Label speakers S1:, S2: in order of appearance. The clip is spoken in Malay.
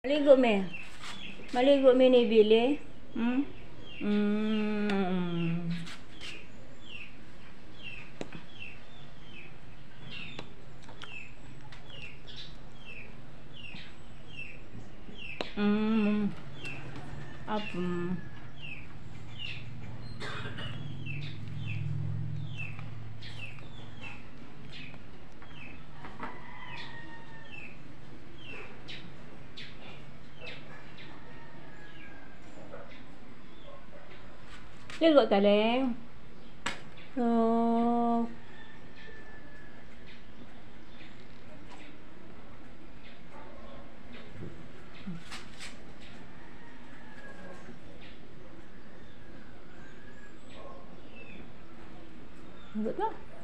S1: Maligo me. Maligo me ni Billy. Hmm? Hmm. Hmm. Apa? Ligo taleng. Oh. Ligo na.